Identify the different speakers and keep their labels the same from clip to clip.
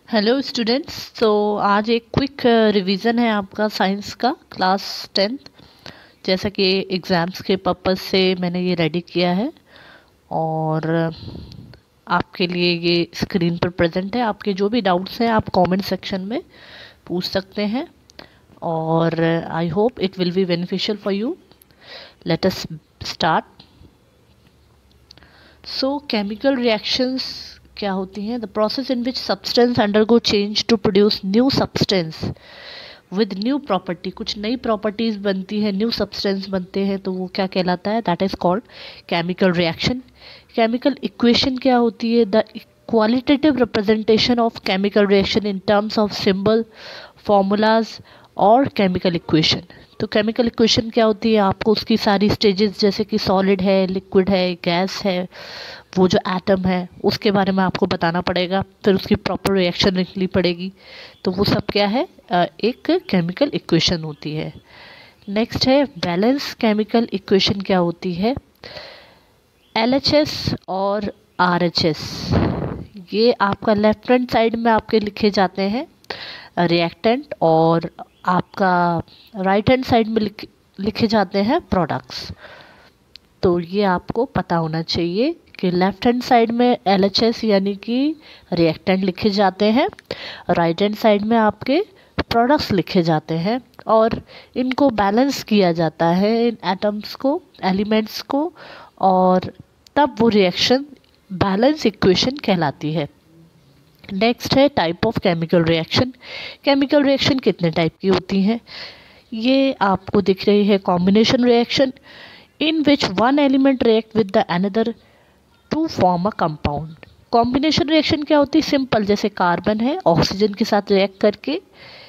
Speaker 1: Hello students. तो आज एक क्विक रिवीजन है आपका साइंस का क्लास 10th। जैसा कि एग्ज़ाम्स के पर्पस से मैंने ये रेडी किया है और आपके लिए ये स्क्रीन पर प्रेजेंट है। आपके जो भी डाउट्स हैं आप कमेंट सेक्शन में पूछ सकते हैं और I hope it will be beneficial for you. Let us start. So chemical reactions क्या होती हैं? The process in which substance undergo change to produce new substance with new property. कुछ नई प्रॉपर्टीज बनती है, न्यू सब्सटेंस बनते हैं, तो वो क्या कहलाता है? That is called chemical reaction. Chemical equation क्या होती है? The qualitative representation of chemical reaction in terms of symbol, formulas और केमिकल इक्वेशन। तो केमिकल इक्वेशन क्या होती है? आपको उसकी सारी स्टेजेस, जैसे कि सॉलिड है, लिक्विड है, गैस है, वो जो एटम है उसके बारे में आपको बताना पड़ेगा, फिर उसकी प्रॉपर रिएक्शन लिखनी पड़ेगी। तो वो सब क्या है? एक केमिकल इक्वेशन होती है। नेक्स्ट है बैलेंस केमिकल इक्वेशन। क्या होती है? LHS और RHS, ये आपका लेफ्ट हैंड साइड में आपके लिखे जाते हैं रिएक्टेंट, और आपका राइट हैंड साइड में लिखे जाते हैं प्रोडक्ट्स। तो ये आपको पता होना चाहिए कि लेफ्ट हैंड साइड में LHS यानी कि रिएक्टेंट लिखे जाते हैं, राइट हैंड साइड में आपके प्रोडक्ट्स लिखे जाते हैं, और इनको बैलेंस किया जाता है इन एटम्स को, एलिमेंट्स को, और तब वो रिएक्शन बैलेंस इक्वेशन कहलाती है। नेक्स्ट है type of chemical reaction. Chemical reaction कितने टाइप की होती हैं? ये आपको दिख रही है combination reaction, in which one element react with the another to form a compound। Combination reaction क्या होती है? सिंपल, जैसे कार्बन है, ऑक्सीजन के साथ रिएक्ट करके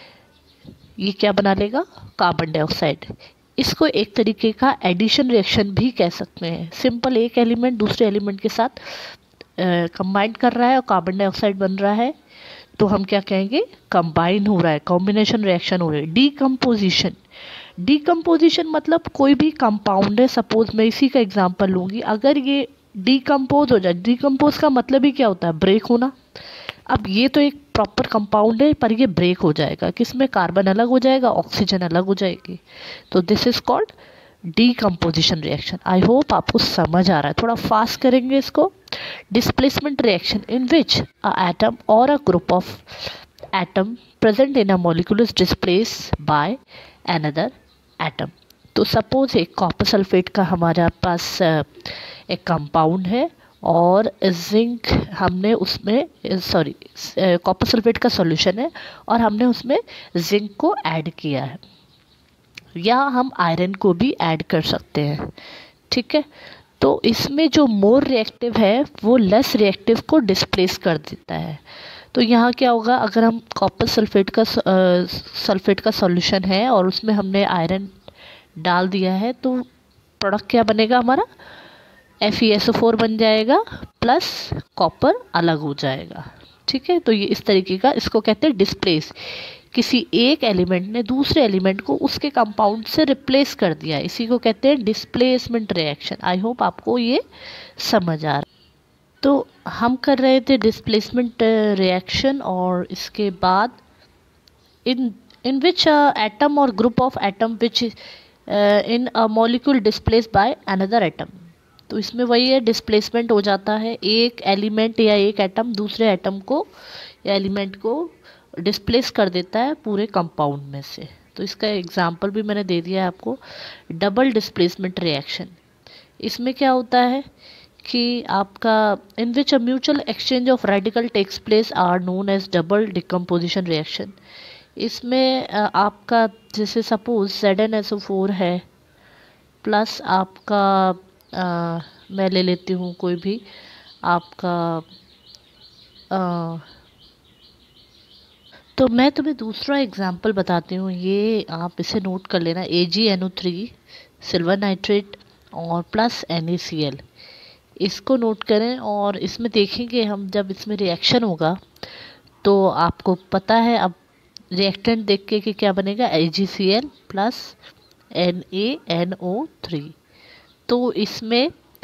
Speaker 1: ये क्या बना लेगा? Carbon dioxide. इसको एक तरीके का एडिशन रिएक्शन भी कह सकते हैं। सिंपल, एक एलिमेंट दूसरे एलिमेंट के साथ कंबाइन कर रहा है और कार्बन डाइऑक्साइड बन रहा है, तो हम क्या कहेंगे? कंबाइन हो रहा है, कॉम्बिनेशन रिएक्शन हो रही है। डीकम्पोजिशन, डीकम्पोजिशन मतलब कोई भी कंपाउंड है, सपोज मैं इसी का एग्जांपल लूँगी, अगर ये डीकम्पोज हो जाए, डीकम्पोज का मतलब ही क्या होता है? ब्रेक होना। अब ये तो एक प्रॉपर कंपाउंड है पर ये ब्रेक हो जाएगा, किसमें? कार्बन अलग हो जाएगा, ऑक्सीजन अलग हो जाएगी, तो this is called decomposition reaction. I hope आपको समझ आ रहा है। थोड़ा फास्ट करेंगे इसको। Displacement reaction, in which a atom और a group of atom present in a molecule is displace by another atom. तो सपोज एक कॉपर सल्फेट का हमारे पास एक कंपाउंड है और जिंक हमने उसमें, सॉरी, कॉपर सल्फेट का सॉल्यूशन है और हमने उसमें जिंक को ऐड किया है, या हम आयरन को भी ऐड कर सकते हैं। ठीक है, तो इसमें जो मोर रिएक्टिव है वो लेस रिएक्टिव को डिस्प्लेस कर देता है। तो यहाँ क्या होगा? अगर हम कॉपर सल्फेट का सॉल्यूशन है और उसमें हमने आयरन डाल दिया है, तो प्रोडक्ट क्या बनेगा हमारा? FeSO4 बन जाएगा, प्लस कॉपर अलग हो जाएगा। ठीक है, तो ये इस तरीके का, इसको कहते हैं डिस्प्लेस। किसी एक एलिमेंट ने दूसरे एलिमेंट को उसके कंपाउंड से रिप्लेस कर दिया, इसी को कहते हैं डिस्प्लेसमेंट रिएक्शन। आई होप आपको ये समझ आ रहा है। तो हम कर रहे थे डिस्प्लेसमेंट रिएक्शन, और इसके बाद इन विच एटम और group of atom which in a molecule displace by another atom. तो इसमें वही है, डिस्प्लेसमेंट हो जाता है, एक एलिमेंट या एक एटम दूसरे एटम को या एलिमेंट को डिस्प्लेस कर देता है पूरे कंपाउंड में से। तो इसका एग्जांपल भी मैंने दे दिया है आपको, डबल डिस्प्लेसमेंट रिएक्शन। इसमें क्या होता है कि आपका in which a mutual exchange of radical takes place are known as double decomposition reaction. इसमें आपका जैसे सपोज ZnSO4 है, प्लस आपका मैं ले लेती हूँ कोई भी आपका तो मैं तुम्हें दूसरा एग्जांपल बताती हूँ, ये आप इसे नोट कर लेना। AgNO3 सिल्वर नाइट्रेट और प्लस NaCl, इसको नोट करें और इसमें देखेंगे हम, जब इसमें रिएक्शन होगा तो आपको पता है अब रिएक्टेंट देख के कि क्या बनेगा? AgCl plus NaNO3। तो इसमें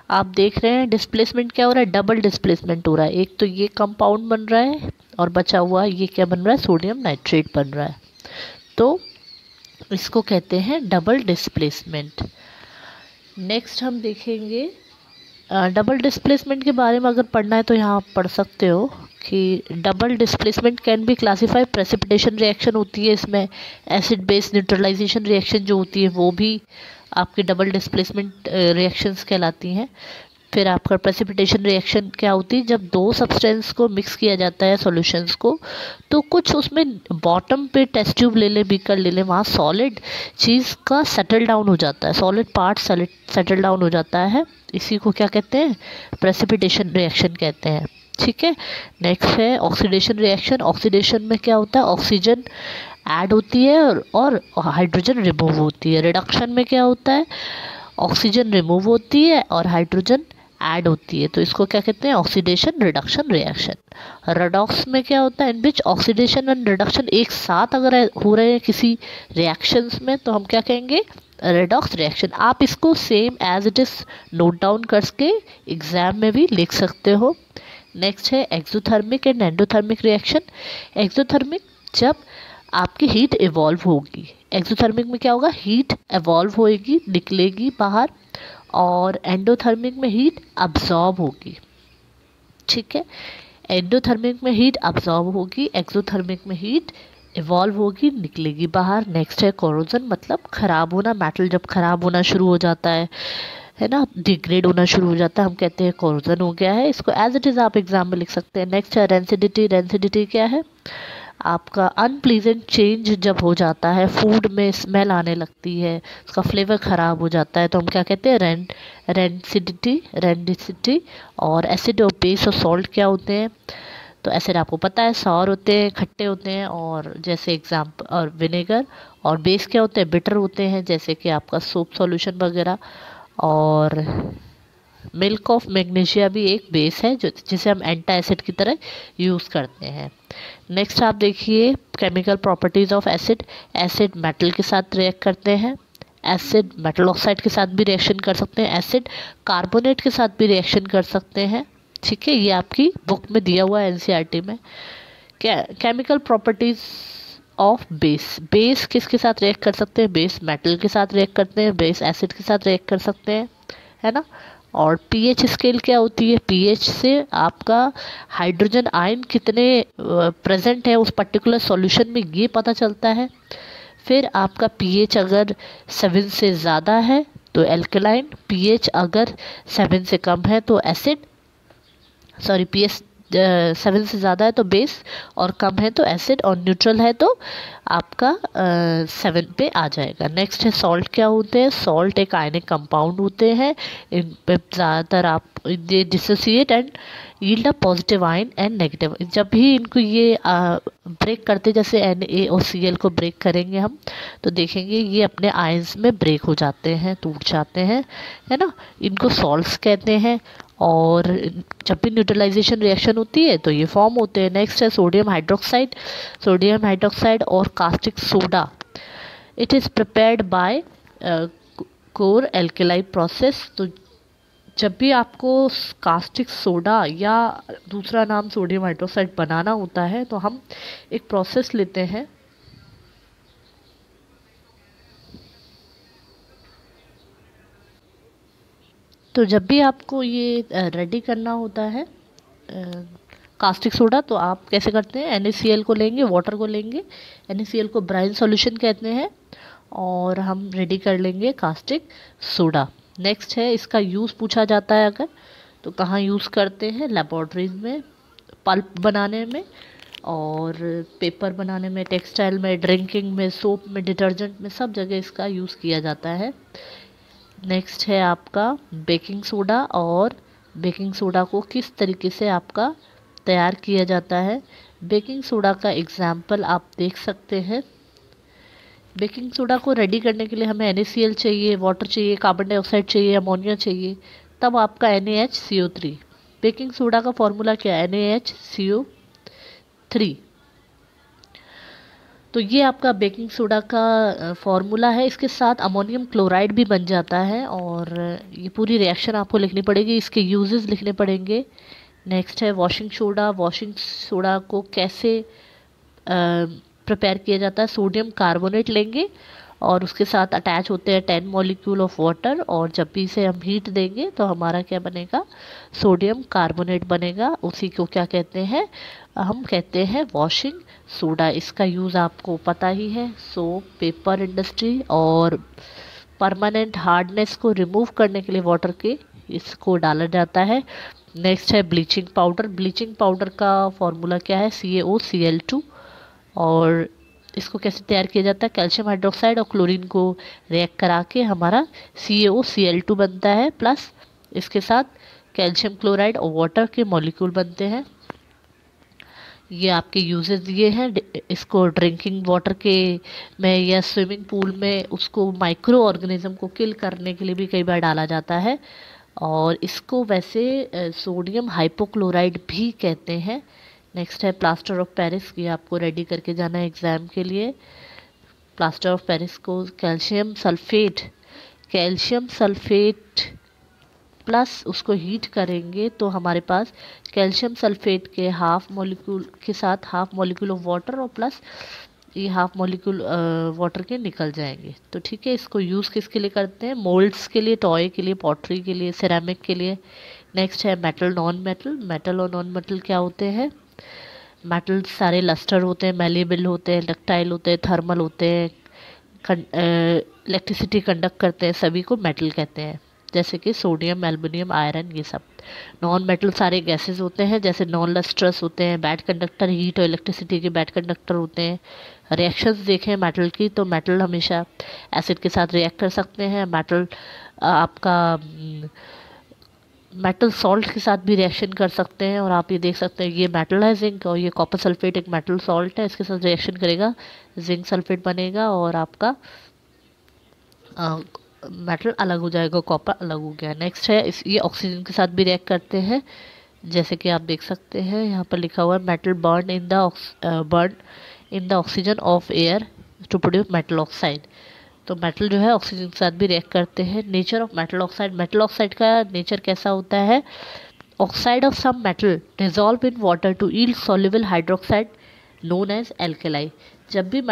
Speaker 1: आप देख रहे हैं डिस्प्लेसमेंट क्या हो रहा है, डबल डिस्प्लेसमेंट हो रहा है। एक तो ये कंपाउंड बन रहा है और बचा हुआ ये क्या बन रहा है, सोडियम नाइट्रेट बन रहा है। तो इसको कहते हैं डबल डिस्प्लेसमेंट। नेक्स्ट हम देखेंगे डबल डिस्प्लेसमेंट के बारे में अगर पढ़ना है तो यहाँ आप पढ़ सकते हो कि double displacement can be classify, precipitation reaction होती है इसमें, एसिड बेस न्यूट्रलाइजेशन रिएक्शन जो होती है वो भी आपकी डबल डिस्प्लेसमेंट रिएक्शंस कहलाती हैं। फिर आपका प्रेसिपिटेशन रिएक्शन क्या होती है, जब दो सब्सटेंस को मिक्स किया जाता है सॉल्यूशंस को, तो कुछ उसमें बॉटम पे टेस्ट ट्यूब ले लें, बीकर ले लें, वहाँ सॉलिड चीज़ का सेटल डाउन हो जाता है, सॉलिड पार्ट सेटल डाउन हो जाता है। इसी को क्या कहते हैं, प्रेसिपिटेशन रिएक्शन कहते हैं। ठीक है। नेक्स्ट है ऑक्सीडेशन रिएक्शन। ऑक्सीडेशन में क्या होता है, ऑक्सीजन ऐड होती है और हाइड्रोजन रिमूव होती है। रिडक्शन में क्या होता है, ऑक्सीजन रिमूव होती है और हाइड्रोजन ऐड होती है, तो इसको क्या कहते हैं, ऑक्सीडेशन रिडक्शन रिएक्शन। रेडॉक्स में क्या होता है, in which oxidation and reduction एक साथ अगर हो रहे हैं किसी रिएक्शंस में तो हम क्या कहेंगे, रेडॉक्स रिएक्शन। आप इसको same as it is note down करके एग्जाम में भी लिख सकते हो। नेक्स्ट है exothermic and endothermic reaction. Exothermic जब आपकी हीट इवॉल्व होगी, एक्सोथर्मिक में क्या होगा, हीट इवॉल्व होएगी, निकलेगी बाहर, और एंडोथर्मिक में हीट अब्जॉर्ब होगी। ठीक है, एंडोथर्मिक में हीट अब्जॉर्ब होगी, एक्सोथर्मिक में हीट इवॉल्व होगी, निकलेगी बाहर। नेक्स्ट है कोरोजन, मतलब खराब होना। मेटल जब खराब होना शुरू हो जाता है ना, डिग्रेड होना शुरू हो जाता है, हम कहते हैं कोरोजन हो गया है। इसको एज इट इज़ आप एग्जाम में लिख सकते हैं। नेक्स्ट है रेंसिडिटी। रेंसिडिटी क्या है, आपका अनप्लीजेंट चेंज जब हो जाता है, फूड में स्मेल आने लगती है, उसका फ्लेवर ख़राब हो जाता है, तो हम क्या कहते हैं, रेंडिसिटी। और एसिड और बेस और सॉल्ट क्या होते हैं, तो एसिड आपको पता है सॉर होते हैं, खट्टे होते हैं, और जैसे एग्जाम्पल और विनेगर। और बेस क्या होते हैं, बिटर होते हैं, जैसे कि आपका सोप सॉल्यूशन वगैरह। और मिल्क ऑफ मैग्नीशिया भी एक बेस है जो जिसे हम एंटी एसिड की तरह यूज़ करते हैं। नेक्स्ट आप देखिए chemical properties of acid. Acid metal के साथ रिएक्ट करते हैं, एसिड मेटल ऑक्साइड के साथ भी रिएक्शन कर सकते हैं, एसिड कार्बोनेट के साथ भी रिएक्शन कर सकते हैं। ठीक है, ये आपकी बुक में दिया हुआ है एनसीईआरटी में। Chemical properties of base. Base किसके साथ रिएक्ट कर सकते हैं, बेस मेटल के साथ रिएक्ट करते हैं, बेस एसिड के साथ रिएक्ट कर सकते हैं, है ना। और पीएच स्केल क्या होती है, पीएच से आपका हाइड्रोजन आयन कितने प्रेजेंट है उस पर्टिकुलर सॉल्यूशन में ये पता चलता है। फिर आपका पीएच अगर 7 से ज़्यादा है तो एल्कलाइन, पीएच अगर 7 से कम है तो एसिड, सॉरी पीएच 7 से ज़्यादा है तो बेस और कम है तो एसिड, और न्यूट्रल है तो आपका 7 पे आ जाएगा। नेक्स्ट है सॉल्ट क्या होते हैं, सॉल्ट एक आयनिक कंपाउंड होते हैं, इन पे ज़्यादातर आप ये dissociate and yield a positive ion and negative. जब भी इनको ये ब्रेक करते, जैसे NaOCl को ब्रेक करेंगे हम तो देखेंगे ये अपने आयंस में ब्रेक हो जाते हैं, टूट जाते हैं, है ना। इनको सॉल्ट्स कहते हैं। और जब भी न्यूट्रलाइजेशन रिएक्शन होती है तो ये फॉर्म होते हैं। नेक्स्ट है सोडियम हाइड्रोक्साइड। सोडियम हाइड्रोक्साइड और caustic soda, it is prepared by chlor alkali process. तो जब भी आपको कास्टिक सोडा या दूसरा नाम सोडियम हाइड्रोक्साइड बनाना होता है तो हम एक प्रोसेस लेते हैं, तो जब भी आपको ये रेडी करना होता है कास्टिक सोडा, तो आप कैसे करते हैं, NaCl को लेंगे, वाटर को लेंगे, NaCl को ब्राइन सॉल्यूशन कहते हैं, और हम रेडी कर लेंगे कास्टिक सोडा। नेक्स्ट है इसका यूज़ पूछा जाता है अगर, तो कहाँ यूज़ करते हैं, लेबॉर्ट्रीज में, पल्प बनाने में, और पेपर बनाने में, टेक्सटाइल में, ड्रिंकिंग में, सोप में, डिटर्जेंट में, सब जगह इसका यूज़ किया जाता है। नेक्स्ट है आपका बेकिंग सोडा, और बेकिंग सोडा को किस तरीके से आपका तैयार किया जाता है। बेकिंग सोडा का एग्जाम्पल आप देख सकते हैं। बेकिंग सोडा को रेडी करने के लिए हमें NaCl चाहिए, वाटर चाहिए, कार्बन डाइऑक्साइड चाहिए, अमोनिया चाहिए, तब आपका NaHCO3। बेकिंग सोडा का फॉर्मूला क्या है, NaHCO3। तो ये आपका बेकिंग सोडा का फॉर्मूला है। इसके साथ अमोनियम क्लोराइड भी बन जाता है, और ये पूरी रिएक्शन आपको लिखनी पड़ेगी, इसके यूजेस लिखने पड़ेंगे। नेक्स्ट है वॉशिंग सोडा। वॉशिंग सोडा को कैसे प्रिपेयर किया जाता है? सोडियम कार्बोनेट लेंगे और उसके साथ अटैच होते हैं 10 मॉलिक्यूल ऑफ वाटर, और जब भी इसे हम हीट देंगे तो हमारा क्या बनेगा? सोडियम कार्बोनेट बनेगा। उसी को क्या कहते हैं? हम कहते हैं वॉशिंग सोडा। इसका यूज़ आपको पता ही है, सोप, पेपर इंडस्ट्री, और परमानेंट हार्डनेस को रिमूव करने के लिए वाटर के इसको डाला जाता है। नेक्स्ट है ब्लीचिंग पाउडर। ब्लीचिंग पाउडर का फॉर्मूला क्या है? CaOCl2। और इसको कैसे तैयार किया जाता है? कैल्शियम हाइड्रोक्साइड और क्लोरीन को रिएक्ट करा के हमारा CaOCl2 बनता है, प्लस इसके साथ कैल्शियम क्लोराइड और वाटर के मॉलिक्यूल बनते हैं। ये आपके यूजेस दिए हैं। इसको ड्रिंकिंग वाटर के में या स्विमिंग पूल में उसको माइक्रो ऑर्गेनिज्म को किल करने के लिए भी कई बार डाला जाता है। और इसको वैसे सोडियम हाइपोक्लोराइड भी कहते हैं। नेक्स्ट है प्लास्टर ऑफ पेरिस। ये आपको रेडी करके जाना है एग्ज़ाम के लिए। प्लास्टर ऑफ पेरिस को कैल्शियम सल्फेट प्लस उसको हीट करेंगे तो हमारे पास कैल्शियम सल्फेट के हाफ मॉलिक्यूल के साथ हाफ मॉलिक्यूल ऑफ वाटर और प्लस ये हाफ मॉलिक्यूल वाटर के निकल जाएंगे। तो ठीक है, इसको यूज़ किसके लिए करते हैं? मोल्ड्स के लिए, टॉय के लिए, पॉटरी के लिए, सिरेमिक के लिए। नेक्स्ट है मेटल, नॉन मेटल। मेटल और नॉन मेटल क्या होते हैं? मेटल सारे लस्टर होते हैं, मेलेबल होते हैं, डक्टाइल होते हैं, थर्मल होते हैं, इलेक्ट्रिसिटी कंडक्ट करते हैं, सभी को मेटल कहते हैं। जैसे कि सोडियम, एल्युमिनियम, आयरन, ये सब। नॉन मेटल सारे गैसेस होते हैं, जैसे नॉन लस्ट्रस होते हैं, बैड कंडक्टर, हीट और इलेक्ट्रिसिटी के बैड कंडक्टर होते हैं। रिएक्शंस देखें मेटल की, तो मेटल हमेशा एसिड के साथ रिएक्ट कर सकते हैं। मेटल आपका मेटल सॉल्ट के साथ भी रिएक्शन कर सकते हैं। और आप ये देख सकते हैं, ये मेटल है जिंक, और ये कॉपर सल्फेट एक मेटल सॉल्ट है, इसके साथ रिएक्शन करेगा, जिंक सल्फेट बनेगा और आपका मेटल अलग हो जाएगा, कॉपर अलग हो गया। नेक्स्ट है ये ऑक्सीजन के साथ भी रिएक्ट करते हैं, जैसे कि आप देख सकते हैं यहाँ पर लिखा हुआ है metal burn in the oxygen of air to produce metal oxide. तो मेटल जो है ऑक्सीजन के साथ भी रिएक्ट करते हैं। Nature of metal oxide. Metal oxide का नेचर कैसा होता है? Oxide of some metal dissolve in water to yield soluble hydroxide known as alkali. जब भी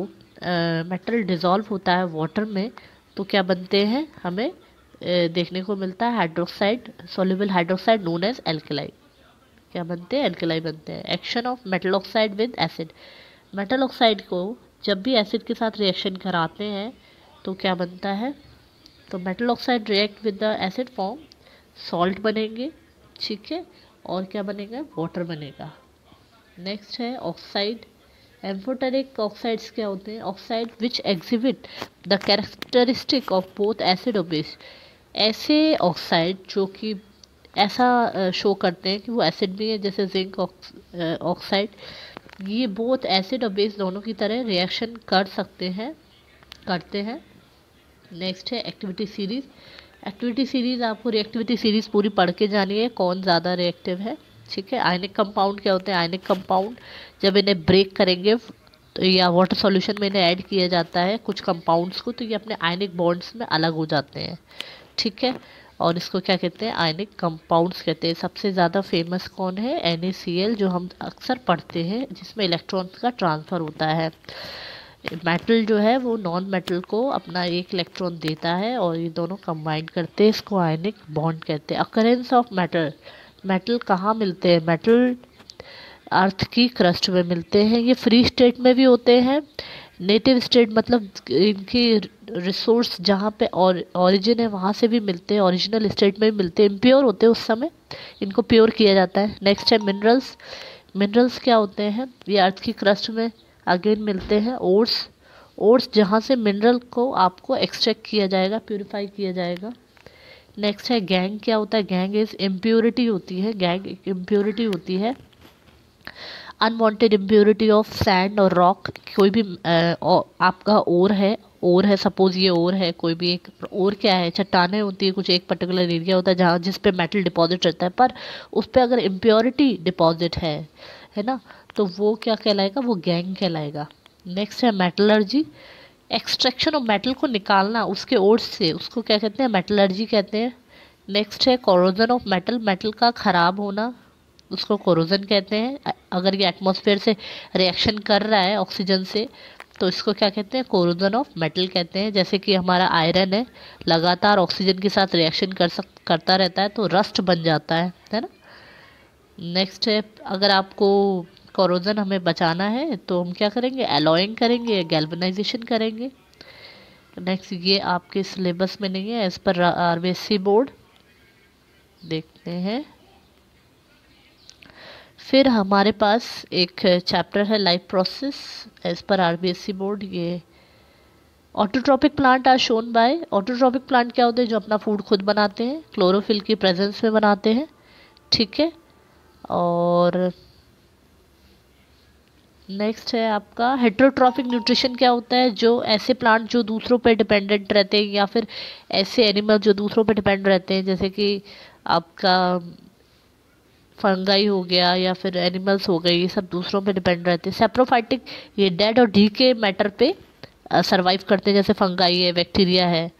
Speaker 1: मेटल डिजॉल्व होता है वाटर में तो क्या बनते हैं? हमें देखने को मिलता है hydroxide, soluble hydroxide known as alkali. क्या बनते हैं? एल्केलाई बनते हैं। Action of metal oxide with acid. Metal oxide को जब भी एसिड के साथ रिएक्शन कराते हैं तो क्या बनता है? तो metal oxide react with the acid form salt बनेंगे, ठीक है, और क्या बनेगा? वाटर बनेगा। नेक्स्ट है ऑक्साइड। एम्फोटेरिक ऑक्साइड्स क्या होते हैं? Oxide which exhibit the characteristic of both acid और बेस। ऐसे ऑक्साइड जो कि ऐसा शो करते हैं कि वो एसिड भी है, जैसे जिंक ऑक्साइड, ये बोथ एसिड और बेस दोनों की तरह रिएक्शन करते हैं। नेक्स्ट है एक्टिविटी सीरीज। एक्टिविटी सीरीज आपको रिएक्टिविटी सीरीज पूरी पढ़ के जानी है, कौन ज़्यादा रिएक्टिव है, ठीक है। आयनिक कंपाउंड क्या होते हैं? आयनिक कंपाउंड जब इन्हें ब्रेक करेंगे तो या वाटर सॉल्यूशन में इन्हें ऐड किया जाता है कुछ कंपाउंड्स को, तो ये अपने आयनिक बॉन्ड्स में अलग हो जाते हैं, ठीक है। और इसको क्या कहते हैं? आयनिक कंपाउंड्स कहते हैं। सबसे ज़्यादा फेमस कौन है? NaCl, जो हम अक्सर पढ़ते हैं, जिसमें इलेक्ट्रॉन्स का ट्रांसफ़र होता है। मेटल जो है वो नॉन मेटल को अपना एक इलेक्ट्रॉन देता है और ये दोनों कंबाइन करते हैं, इसको आयनिक बॉन्ड कहते हैं। Occurrence of metal. मेटल कहाँ मिलते हैं? मेटल अर्थ की क्रस्ट में मिलते हैं। ये फ्री स्टेट में भी होते हैं। नेटिव स्टेट मतलब इनकी रिसोर्स जहाँ पे ऑरिजिन है वहाँ से भी मिलते हैं, ओरिजिनल स्टेट में भी मिलते हैं। इम्प्योर होते हैं उस समय, इनको प्योर किया जाता है। नेक्स्ट है मिनरल्स। मिनरल्स क्या होते हैं? ये अर्थ की क्रस्ट में अगेन मिलते हैं। ओर्स जहाँ से मिनरल को आपको एक्सट्रैक्ट किया जाएगा, प्योरीफाई किया जाएगा। नेक्स्ट है गैंग। क्या होता है? गैंग इज इम्प्योरिटी होती है, गैंग एक इम्प्योरिटी होती है, अनवांटेड इम्प्योरिटी ऑफ सैंड और रॉक। कोई भी आपका ओर है, सपोज ये ओर है, कोई भी एक ओर क्या है? चट्टानें होती है, कुछ एक पर्टिकुलर एरिया होता है जहाँ जिस पे मेटल डिपॉजिट रहता है, पर उस पर अगर इम्प्योरिटी डिपॉजिट है ना, तो वो क्या कहलाएगा? वो गैंग कहलाएगा। नेक्स्ट है मेटलर्जी, एक्सट्रैक्शन ऑफ मेटल को निकालना उसके ओर से, उसको क्या कहते हैं, मेटलर्जी कहते हैं। नेक्स्ट है कोरोजन ऑफ मेटल, मेटल का ख़राब होना उसको कोरोजन कहते हैं। अगर ये एटमॉस्फेयर से रिएक्शन कर रहा है ऑक्सीजन से तो इसको क्या कहते हैं, कोरोजन ऑफ मेटल कहते हैं। जैसे कि हमारा आयरन है, लगातार ऑक्सीजन के साथ रिएक्शन करता रहता है तो रस्ट बन जाता है ना। नेक्स्ट है, अगर आपको कोरोजन हमें बचाना है तो हम क्या करेंगे, एलॉइंग करेंगे, गैल्वेनाइजेशन करेंगे। नेक्स्ट, ये आपके सिलेबस में नहीं है एज पर आरबीएससी बोर्ड, देखते हैं। फिर हमारे पास एक चैप्टर है लाइफ प्रोसेस एज पर आरबीएससी बोर्ड। ये autotrophic plant are shown by, autotrophic plant क्या होते हैं, जो अपना फूड खुद बनाते हैं, क्लोरोफिल की प्रेजेंस में बनाते हैं, ठीक है। और नेक्स्ट है आपका हेटेरोट्रॉपिक न्यूट्रिशन, क्या होता है, जो ऐसे प्लांट जो दूसरों पे डिपेंडेंट रहते हैं या फिर ऐसे एनिमल जो दूसरों पे डिपेंड रहते हैं, जैसे कि आपका फंगाई हो गया या फिर एनिमल्स हो गए, ये सब दूसरों पे डिपेंड रहते हैं। सेप्रोफाइटिक, ये डेड और डी के मैटर पे सरवाइव करते हैं, जैसे फंगाई है, बैक्टीरिया है।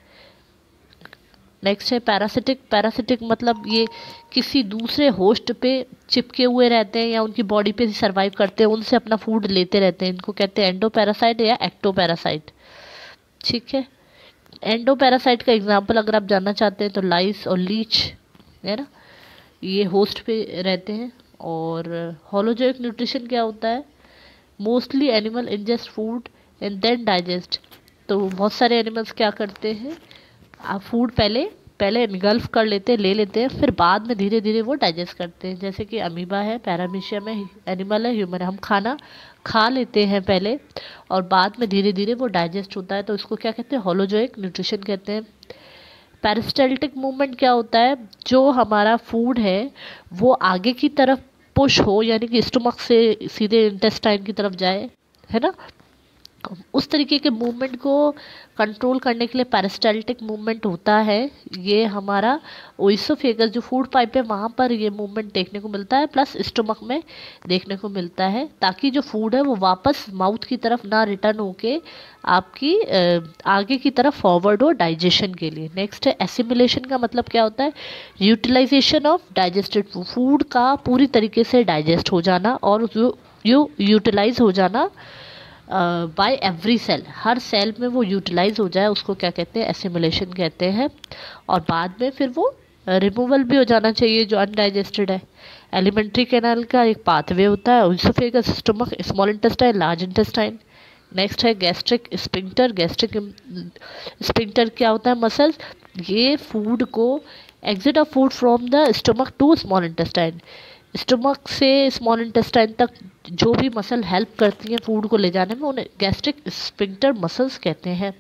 Speaker 1: नेक्स्ट है पैरासिटिक, पैरासिटिक मतलब ये किसी दूसरे होस्ट पे चिपके हुए रहते हैं या उनकी बॉडी पे सरवाइव करते हैं, उनसे अपना फूड लेते रहते हैं, इनको कहते हैं एंडोपैरासाइट या एक्टोपैरासाइट, ठीक है। एंडोपैरासाइट का एग्जांपल अगर आप जानना चाहते हैं तो लाइस और लीच है ना, ये होस्ट पे रहते हैं। और होलोजोइक न्यूट्रिशन क्या होता है, mostly animal ingest food and then digest, तो बहुत सारे एनिमल्स क्या करते हैं, फूड पहले पहले इनगल्फ कर लेते हैं, ले लेते हैं, फिर बाद में धीरे धीरे वो डाइजेस्ट करते हैं। जैसे कि अमीबा है, पैरामीशियम है, एनिमल है, ह्यूमन है, हम खाना खा लेते हैं पहले और बाद में धीरे धीरे वो डाइजेस्ट होता है, तो इसको क्या कहते हैं, होलोजोइक न्यूट्रिशन कहते हैं। पेरिस्टाल्टिक मूवमेंट क्या होता है, जो हमारा फूड है वो आगे की तरफ पुश हो, यानी कि स्टमक से सीधे इंटेस्टाइन की तरफ जाए, है ना, उस तरीके के मूवमेंट को कंट्रोल करने के लिए पेरिस्टाल्टिक मूवमेंट होता है। ये हमारा ओइसोफेगस जो फूड पाइप है वहाँ पर ये मूवमेंट देखने को मिलता है, प्लस स्टमक में देखने को मिलता है, ताकि जो फूड है वो वापस माउथ की तरफ ना रिटर्न होके आपकी आगे की तरफ फॉरवर्ड हो डाइजेशन के लिए। नेक्स्ट है एसिमिलेशन, का मतलब क्या होता है, यूटिलाइजेशन ऑफ डाइजेस्टेड फूड का पूरी तरीके से डाइजेस्ट हो जाना और यूटिलाइज हो जाना बाय एवरी सेल, हर सेल में वो यूटिलाइज हो जाए, उसको क्या कहते हैं, एसिमिलेशन कहते हैं। और बाद में फिर वो रिमूवल भी हो जाना चाहिए जो अनडाइजेस्टेड है। एलिमेंट्री कैनाल का एक पाथवे होता है, oesophagus, stomach, small intestine, large intestine. Next है गैस्ट्रिक स्पिंक्टर, गैस्ट्रिक स्पिंक्टर क्या होता है, मसल्स, ये फूड को exit of food from the stomach to small intestine, stomach से स्मॉल इंटेस्टाइन तक जो भी मसल हेल्प करती हैं फूड को ले जाने में, उन्हें गैस्ट्रिक स्पिंक्टर मसल्स कहते हैं।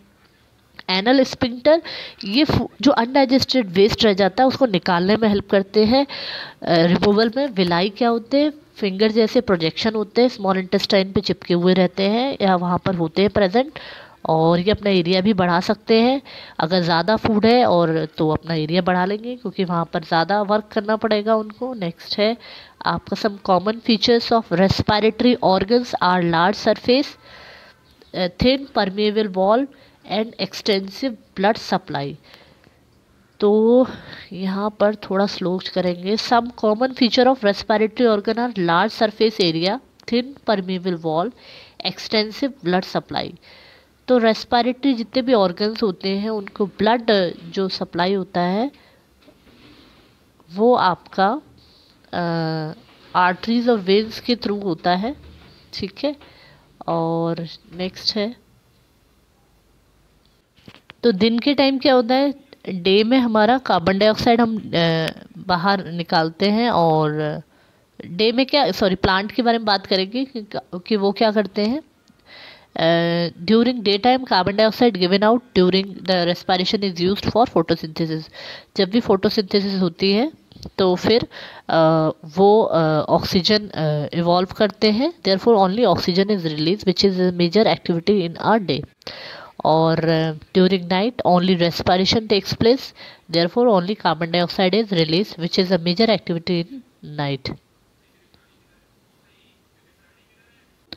Speaker 1: एनल स्पिंक्टर, ये जो अनडाइजेस्टेड वेस्ट रह जाता है उसको निकालने में हेल्प करते हैं, रिमूवल में। विलाई क्या होते हैं, फिंगर जैसे प्रोजेक्शन होते हैं, स्मॉल इंटेस्टाइन पे चिपके हुए रहते हैं या वहाँ पर होते हैं प्रेजेंट, और ये अपना एरिया भी बढ़ा सकते हैं। अगर ज़्यादा फूड है और तो अपना एरिया बढ़ा लेंगे क्योंकि वहाँ पर ज़्यादा वर्क करना पड़ेगा उनको। नेक्स्ट है आपका some common features of respiratory organs are large surface, thin permeable wall and extensive blood supply. तो यहाँ पर थोड़ा स्लो करेंगे। Some common feature of respiratory organ are large surface area, thin permeable wall, extensive blood supply. तो respiratory जितने भी organs होते हैं उनको ब्लड जो सप्लाई होता है वो आपका आर्टरीज और वेन्स के थ्रू होता है, ठीक है। और नेक्स्ट है, तो दिन के टाइम क्या होता है, डे में हमारा कार्बन डाइऑक्साइड हम बाहर निकालते हैं, और डे में क्या, सॉरी प्लांट के बारे में बात करेंगे कि वो क्या करते हैं। During day time carbon dioxide given out during the respiration is used for photosynthesis, जब भी फोटोसिंथेसिस होती है तो फिर वो ऑक्सीजन इवॉल्व करते हैं, therefore only oxygen is release which is a major activity in our day. और during night only respiration takes place, therefore only carbon dioxide is release which is a major activity in night.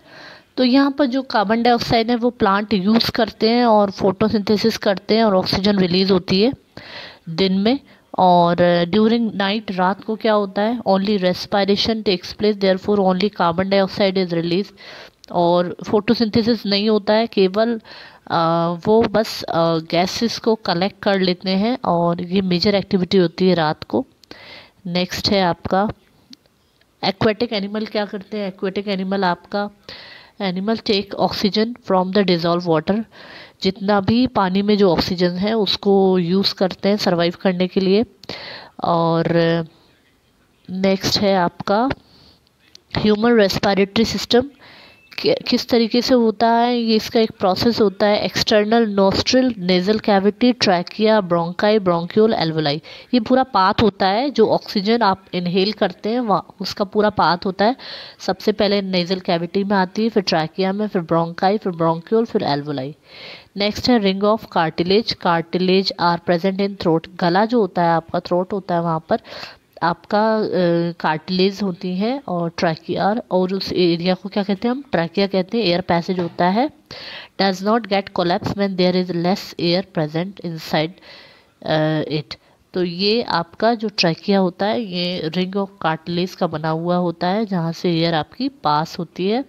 Speaker 1: तो यहाँ पर जो carbon dioxide है वो plant use करते हैं और फोटोसिंथेसिस करते हैं और ऑक्सीजन रिलीज होती है दिन में। और ड्यूरिंग नाइट, रात को क्या होता है, only respiration takes place, therefore only carbon dioxide is release. और फोटोसिंथेसिस नहीं होता है, केवल वो बस गैसेस को कलेक्ट कर लेते हैं और ये मेजर एक्टिविटी होती है रात को। नेक्स्ट है आपका एक्वेटिक एनिमल क्या करते हैं। एक्वेटिक एनिमल आपका animal take oxygen from the dissolve water, जितना भी पानी में जो ऑक्सीजन है उसको यूज़ करते हैं सरवाइव करने के लिए। और नेक्स्ट है आपका ह्यूमन रेस्पिरेटरी सिस्टम किस तरीके से होता है। ये इसका एक प्रोसेस होता है, external nostril, nasal cavity, trachea, bronchi, bronchiole, alveoli. ये पूरा पाथ होता है जो ऑक्सीजन आप इनहेल करते हैं, वहाँ उसका पूरा पाथ होता है। सबसे पहले नेजल कैविटी में आती है, फिर ट्रैकिया में, फिर ब्रोंकाई, फिर ब्रोंक्यूल, फिर एल्वोलाई। नेक्स्ट है ring of cartilage. Cartilage are present in throat. गला जो होता है आपका, थ्रोट होता है, वहाँ पर आपका कार्टिलेज होती हैं और ट्रैकिया, और उस एरिया को क्या कहते हैं हम, ट्रैकिया कहते हैं। एयर पैसेज होता है, does not get collapse when there is less air present inside it. तो ये आपका जो ट्रैकिया होता है ये रिंग ऑफ कार्टिलेज का बना हुआ होता है, जहाँ से एयर आपकी पास होती है।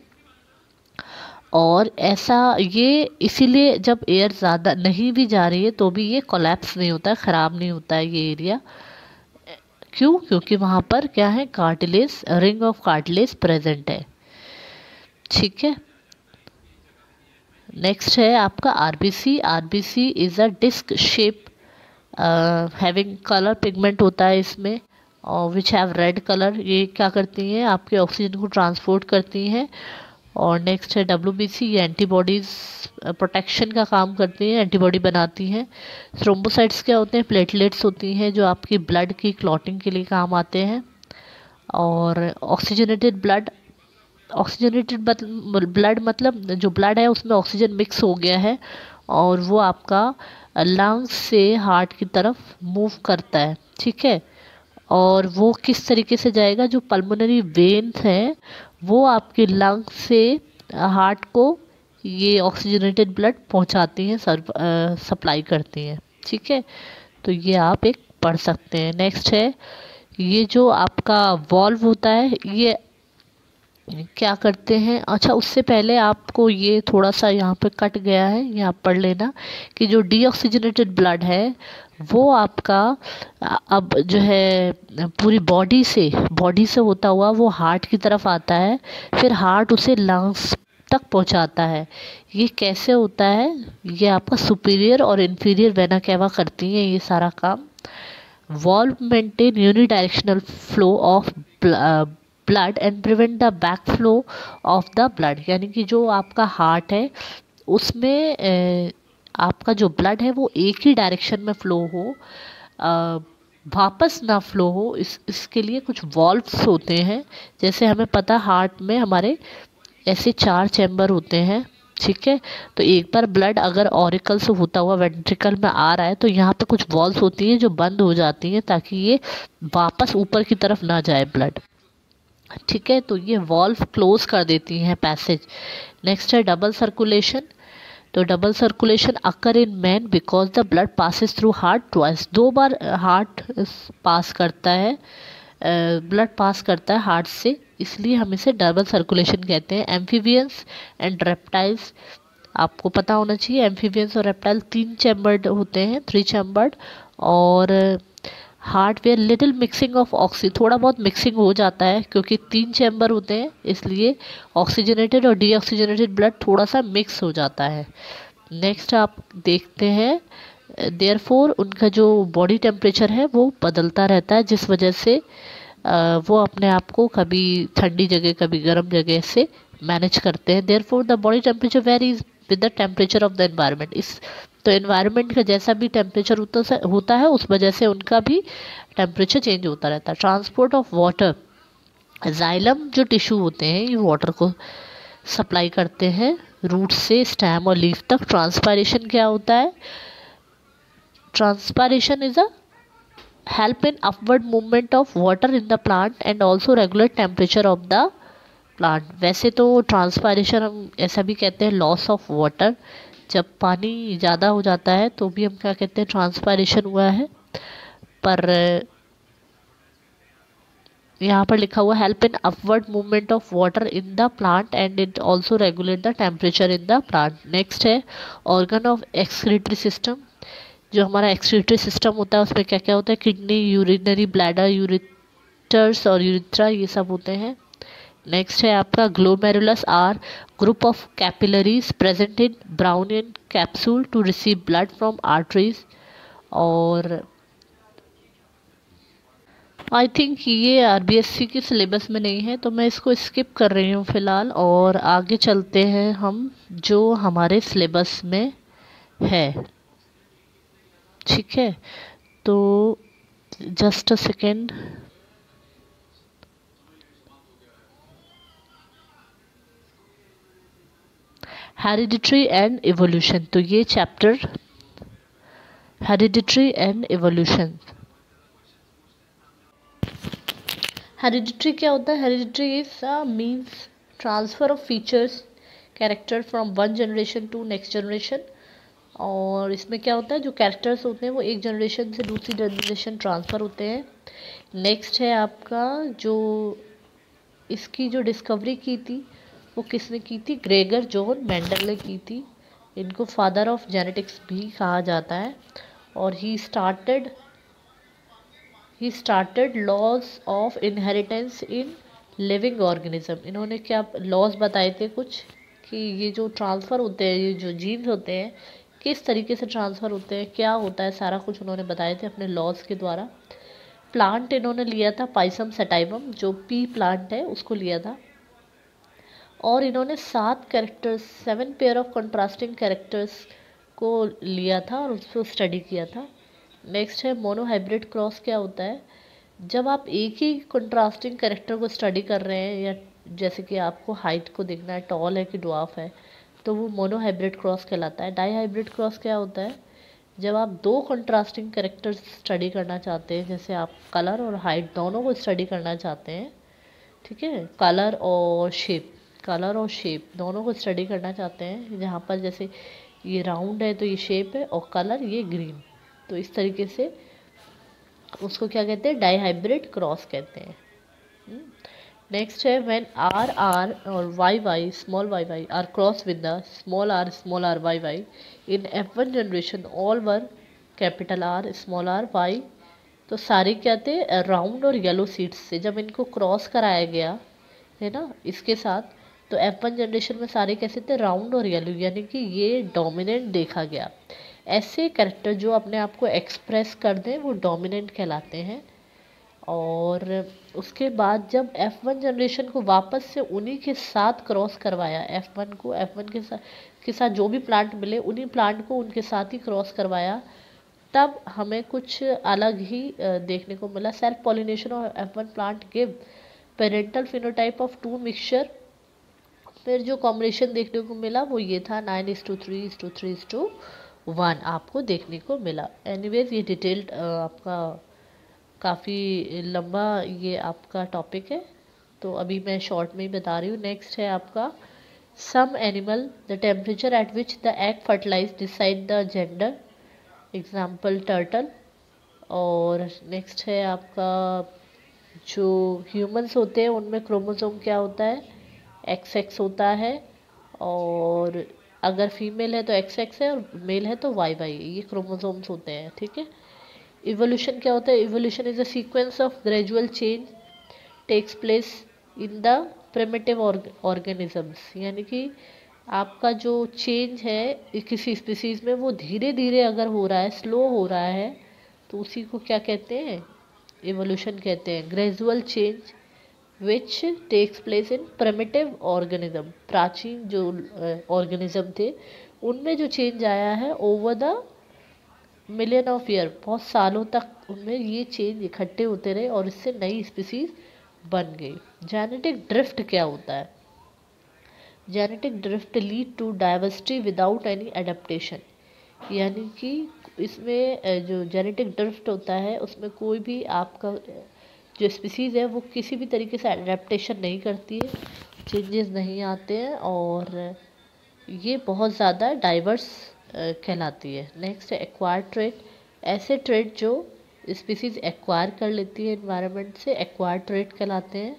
Speaker 1: और ऐसा ये इसीलिए जब एयर ज़्यादा नहीं भी जा रही है तो भी ये कोलैप्स नहीं होता है, ख़राब नहीं होता है ये एरिया। क्यों? क्योंकि वहाँ पर क्या है, cartilage, ring of cartilage present है। ठीक है। नेक्स्ट है आपका RBC. RBC is a disc shape having colour pigment होता है इसमें, और विच हैव रेड कलर। ये क्या करती हैं, आपके ऑक्सीजन को ट्रांसपोर्ट करती हैं। और नेक्स्ट है डब्ल्यूबीसी, ये एंटीबॉडीज़ प्रोटेक्शन का काम करती हैं, एंटीबॉडी बनाती हैं। थ्रोम्बोसाइट्स क्या होते हैं, प्लेटलेट्स होती हैं जो आपकी ब्लड की क्लॉटिंग के लिए काम आते हैं। और ऑक्सीजनेटेड ब्लड, ऑक्सीजनेटेड ब्लड मतलब जो ब्लड है उसमें ऑक्सीजन मिक्स हो गया है और वो आपका लंग्स से हार्ट की तरफ मूव करता है। ठीक है। और वो किस तरीके से जाएगा, जो पल्मोनरी वेन्स हैं वो आपके लंग से हार्ट को ये ऑक्सीजनेटेड ब्लड पहुंचाती हैं, सप्लाई करती हैं। ठीक है। तो ये आप एक पढ़ सकते हैं। नेक्स्ट है ये जो आपका वॉल्व होता है ये क्या करते हैं। अच्छा, उससे पहले आपको ये थोड़ा सा यहाँ पे कट गया है, ये आप पढ़ लेना कि जो डीऑक्सीजनेटेड ब्लड है वो आपका अब जो है पूरी बॉडी से होता हुआ वो हार्ट की तरफ आता है, फिर हार्ट उसे लंग्स तक पहुंचाता है। ये कैसे होता है, ये आपका सुपीरियर और इन्फीरियर वेना केवा करती हैं ये सारा काम। Valve maintain unidirectional flow of blood and prevent the back flow of the blood. यानी कि जो आपका हार्ट है उसमें आपका जो ब्लड है वो एक ही डायरेक्शन में फ्लो हो, वापस ना फ्लो हो, इसके लिए कुछ वॉल्व्स होते हैं। जैसे हमें पता हार्ट में हमारे ऐसे 4 चैम्बर होते हैं। ठीक है। तो एक बार ब्लड अगर ऑरिकल से होता हुआ वेंट्रिकल में आ रहा है तो यहाँ पे कुछ वॉल्व्स होती हैं जो बंद हो जाती हैं ताकि ये वापस ऊपर की तरफ ना जाए ब्लड। ठीक है। तो ये वॉल्व क्लोज कर देती हैं पैसेज। नेक्स्ट है डबल सर्कुलेशन। तो double circulation occur in man because the blood passes through heart twice. 2 बार हार्ट पास करता है, ब्लड पास करता है हार्ट से, इसलिए हम इसे डबल सर्कुलेशन कहते हैं। एम्फीबियंस एंड रेप्टाइल्स, आपको पता होना चाहिए एम्फीबियंस और रेप्टाइल 3 चैम्बर्ड होते हैं, 3 चैम्बर्ड। और heart where little mixing of oxygen, थोड़ा बहुत मिक्सिंग हो जाता है क्योंकि 3 चैम्बर होते हैं, इसलिए ऑक्सीजनेटेड और डीऑक्सीजनेटेड ब्लड थोड़ा सा मिक्स हो जाता है। नेक्स्ट आप देखते हैं देयरफॉर उनका जो बॉडी टेम्परेचर है वो बदलता रहता है, जिस वजह से वो अपने आप को कभी ठंडी जगह कभी गर्म जगह से मैनेज करते हैं। Therefore the body temperature varies with the temperature of the environment. इस तो एनवायरनमेंट का जैसा भी टेम्परेचर होता है उस वजह से उनका भी टेम्परेचर चेंज होता रहता है। ट्रांसपोर्ट ऑफ वाटर, जाइलम जो टिश्यू होते हैं ये वाटर को सप्लाई करते हैं रूट से स्टेम और लीफ तक। ट्रांसपायरेशन क्या होता है, transpiration is a help in upward movement of water in the plant and also regulate temperature of the plant. वैसे तो ट्रांसपायरेशन हम ऐसा भी कहते हैं लॉस ऑफ वाटर, जब पानी ज़्यादा हो जाता है तो भी हम क्या कहते हैं ट्रांसपायरेशन हुआ है। पर यहाँ पर लिखा हुआ help in upward movement of water in the plant and it also regulate the temperature in the plant. Next है ऑर्गन ऑफ एक्सक्रीटरी सिस्टम। जो हमारा एक्सक्रीटरी सिस्टम होता है उसमें क्या क्या होता है, किडनी, यूरिनरी ब्लैडर, यूरिटर्स और यूरिथ्रा, ये सब होते हैं। नेक्स्ट है आपका glomerulus are group of capillaries present in Brownian capsule to receive blood from arteries. और आई थिंक ये आरबीएससी के सिलेबस में नहीं है तो मैं इसको स्किप कर रही हूँ फ़िलहाल, और आगे चलते हैं हम जो हमारे सिलेबस में है। ठीक है, तो just a second. Hereditary and evolution, तो ये chapter hereditary and evolution. Hereditary क्या होता है? Hereditary is means transfer of features character from one generation to next generation. और इसमें क्या होता है, जो कैरेक्टर्स होते हैं वो एक जनरेशन से दूसरी जनरेशन ट्रांसफ़र होते हैं। नेक्स्ट है आपका जो इसकी जो डिस्कवरी की थी वो किसने की थी? ग्रेगर जॉन मेंडल ने की थी। इनको फादर ऑफ जेनेटिक्स भी कहा जाता है। और he started laws of inheritance in living organism. इन्होंने क्या लॉज बताए थे कुछ, कि ये जो ट्रांसफ़र होते हैं, ये जो जीन्स होते हैं किस तरीके से ट्रांसफ़र होते हैं, क्या होता है, सारा कुछ उन्होंने बताए थे अपने लॉज के द्वारा। प्लांट इन्होंने लिया था पाइसम सटाइवम, जो पी प्लांट है उसको लिया था। और इन्होंने 7 पेयर ऑफ कंट्रास्टिंग कैरेक्टर्स को लिया था और उसको स्टडी किया था। नेक्स्ट है मोनोहाइब्रिड क्रॉस। क्या होता है, जब आप एक ही कंट्रास्टिंग कैरेक्टर को स्टडी कर रहे हैं, या जैसे कि आपको हाइट को देखना है, टॉल है कि ड्वार्फ है, तो वो मोनोहाइब्रिड क्रॉस कहलाता है। डाईहाइब्रिड क्रॉस क्या होता है, जब आप दो कंट्रास्टिंग कैरेक्टर्स स्टडी करना चाहते हैं, जैसे आप कलर और हाइट दोनों को स्टडी करना चाहते हैं, ठीक है, कलर और शेप दोनों को स्टडी करना चाहते हैं। जहाँ पर जैसे ये राउंड है तो ये शेप है, और कलर ये ग्रीन, तो इस तरीके से उसको क्या कहते हैं, डाईहाइब्रिड क्रॉस कहते हैं। नेक्स्ट है व्हेन आर और Y small Y are cross with the small R Y in F1 generation all were capital R small R Y. तो सारे क्या थे, राउंड और येलो सीड्स से जब इनको क्रॉस कराया गया है ना इसके साथ, तो F1 जनरेशन में सारे कैसे थे, राउंड और येलो, यानी कि ये डोमिनेंट देखा गया। ऐसे कैरेक्टर जो अपने आप को एक्सप्रेस कर दें वो डोमिनेंट कहलाते हैं। और उसके बाद जब F1 जनरेशन को वापस से उन्हीं के साथ क्रॉस करवाया, F1 के साथ जो भी प्लांट मिले उन्हीं प्लांट को उनके साथ ही क्रॉस करवाया, तब हमें कुछ अलग ही देखने को मिला। Self pollination of F1 plant give parental phenotype of 2 mixture. फिर जो कॉम्बिनेशन देखने को मिला वो ये था 9:3:3:1 आपको देखने को मिला। एनीवेज ये डिटेल्ड आपका काफ़ी लंबा ये आपका टॉपिक है, तो अभी मैं शॉर्ट में ही बता रही हूँ। नेक्स्ट है आपका some animal the temperature at which the egg fertilize decide the gender, example turtle. और नेक्स्ट है आपका जो ह्यूमंस होते हैं उनमें क्रोमोसोम क्या होता है, XX होता है, और अगर फीमेल है तो XX है और मेल है तो YY, ये क्रोमोसोम्स होते हैं, ठीक है। इवोल्यूशन क्या होता है, evolution is a sequence of gradual change takes place in the primitive organisms, यानी कि आपका जो चेंज है किसी स्पीसीज में वो धीरे धीरे अगर हो रहा है, स्लो हो रहा है, तो उसी को क्या कहते हैं, इवोल्यूशन कहते हैं। Gradual change which takes place in primitive organism, प्राचीन जो ऑर्गेनिज्म थे उनमें जो चेंज आया है over the million of year, बहुत सालों तक उनमें ये चेंज इकट्ठे होते रहे और इससे नई स्पीसीज बन गई। जेनेटिक ड्रिफ्ट क्या होता है, genetic drift lead to diversity without any adaptation, यानी कि इसमें जो जेनेटिक ड्रिफ्ट होता है उसमें कोई भी आपका जो स्पीसीज़ है वो किसी भी तरीके से एडेप्टेशन नहीं करती है, चेंजेस नहीं आते हैं और ये बहुत ज़्यादा डाइवर्स कहलाती है। नेक्स्ट है एक्वायर्ड ट्रेट। ऐसे ट्रेट जो स्पीसीज एक्वायर कर लेती है एनवायरनमेंट से एक्वायर्ड ट्रेट कहलाते हैं।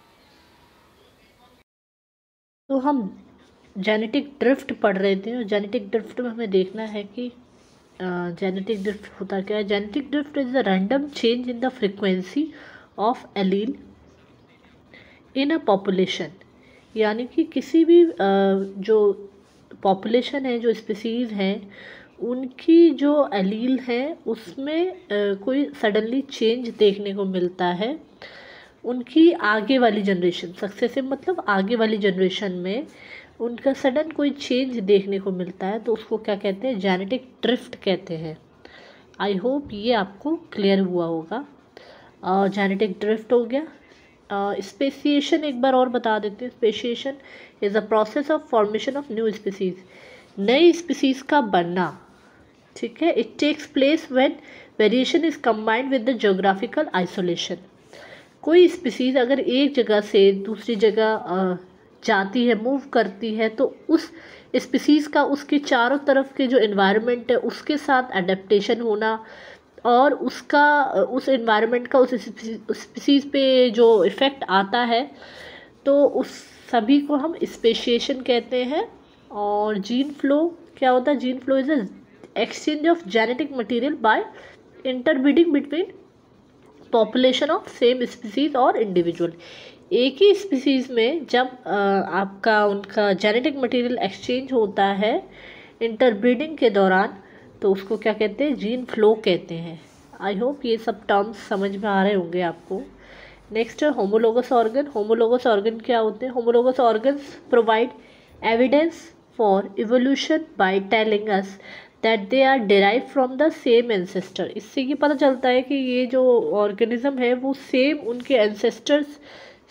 Speaker 1: तो हम जेनेटिक ड्रिफ्ट पढ़ रहे थे और जेनेटिक ड्रिफ्ट में हमें देखना है कि जेनेटिक ड्रिफ्ट होता क्या है। Genetic drift is a random change in the frequency of allele in a population, यानी कि किसी भी जो पॉपुलेशन है, जो स्पीसीज़ हैं, उनकी जो एलील है उसमें कोई सडनली चेंज देखने को मिलता है। उनकी आगे वाली जनरेशन, सक्सेसिव मतलब आगे वाली जनरेशन में उनका सडन कोई चेंज देखने को मिलता है, तो उसको क्या कहते हैं, जेनेटिक ड्रिफ्ट कहते हैं। आई होप ये आपको क्लियर हुआ होगा। जेनेटिक ड्रिफ्ट हो गया। स्पेसिएशन एक बार और बता देते हैं। Speciation is a process of formation of new species, नई स्पीसीज का बनना। ठीक है, it takes place when variation is combined with the geographical isolation. कोई स्पीसीज अगर एक जगह से दूसरी जगह जाती है, मूव करती है, तो उस स्पीसीज का उसके चारों तरफ के जो एनवायरनमेंट है उसके साथ अडेप्टेशन होना और उसका उस एनवायरनमेंट का उस स्पीसीज पे जो इफ़ेक्ट आता है, तो उस सभी को हम स्पेशिएशन कहते हैं। और जीन फ्लो क्या होता है? Gene flow is a exchange of genetic material by interbreeding between population of same species और इंडिविजुअल। एक ही स्पीसीज में जब आपका उनका जेनेटिक मटेरियल एक्सचेंज होता है इंटरब्रीडिंग के दौरान, तो उसको क्या कहते हैं? जीन फ्लो कहते हैं। आई होप ये सब टर्म्स समझ में आ रहे होंगे आपको। नेक्स्ट है होमोलोगस ऑर्गन। होमोलोगस ऑर्गन क्या होते हैं? Homologous organs provide evidence for evolution by telling us that they are derive from the same ancestor. इससे ये पता चलता है कि ये जो ऑर्गेनिज्म है वो सेम उनके एंसेस्टर्स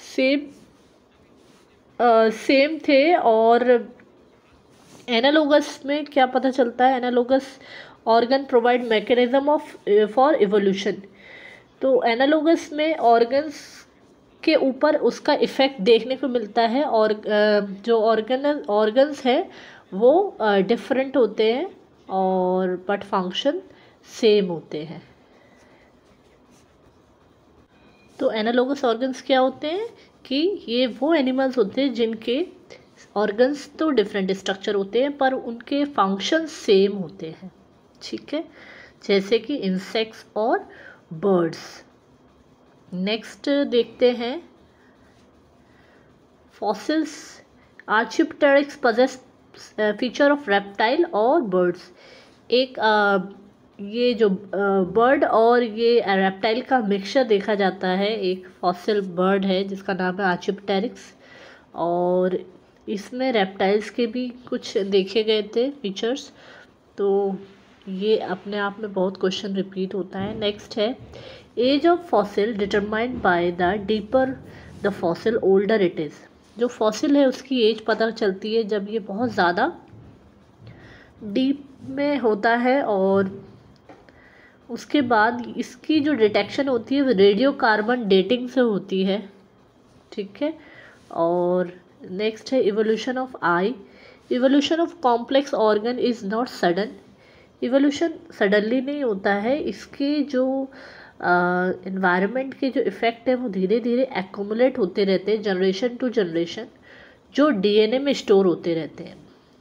Speaker 1: सेम थे। और एनालोगस में क्या पता चलता है? Analogous organ provide mechanism of for evolution. तो एनालोगस में ऑर्गन्स के ऊपर उसका इफ़ेक्ट देखने को मिलता है और जो ऑर्गन्स हैं वो डिफरेंट होते हैं और बट फंक्शन सेम होते हैं। तो एनालोगस ऑर्गन्स क्या होते हैं कि ये वो एनिमल्स होते हैं जिनके ऑर्गन्स तो डिफरेंट स्ट्रक्चर होते हैं पर उनके फंक्शन सेम होते हैं। ठीक है, जैसे कि इंसेक्ट्स और बर्ड्स। नेक्स्ट देखते हैं fossils. Archaeopteryx possess feature of reptile और बर्ड्स। एक ये जो बर्ड और ये रेप्टाइल का मिक्सचर देखा जाता है। एक फॉसिल बर्ड है जिसका नाम है आर्चियोप्टेरिक्स और इसमें रेप्टाइल्स के भी कुछ देखे गए थे फीचर्स। तो ये अपने आप में बहुत क्वेश्चन रिपीट होता है। नेक्स्ट है age of fossil determined by the deeper the fossil older it is. जो फॉसिल है उसकी एज पता चलती है जब ये बहुत ज़्यादा डीप में होता है और उसके बाद इसकी जो डिटेक्शन होती है वो रेडियो कार्बन डेटिंग से होती है। ठीक है, और नेक्स्ट है evolution of eye. Evolution of complex organ is not sudden. Evolution suddenly नहीं होता है, इसके जो एनवायरनमेंट के जो इफ़ेक्ट है वो धीरे धीरे एक्यूमुलेट होते रहते हैं जनरेशन टू जनरेशन, जो डीएनए में स्टोर होते रहते हैं।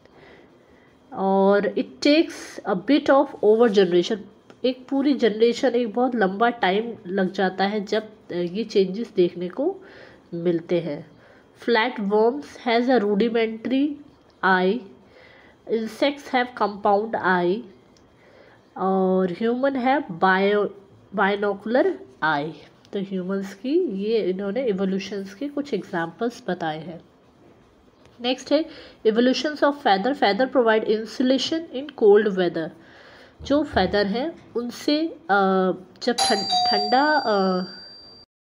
Speaker 1: और it takes a bit of over generation. एक पूरी जनरेशन, एक बहुत लंबा टाइम लग जाता है जब ये चेंजेस देखने को मिलते हैं। Flat worms has a rudimentary eye. Insects have compound eye और ह्यूमन हैव बायनोकुलर आई। तो ह्यूमंस की ये इन्होंने इवोल्यूशंस के कुछ एग्जांपल्स बताए हैं। नेक्स्ट है evolutions of feather. Feather provide insulation in cold weather. जो फैदर है उनसे जब ठंडा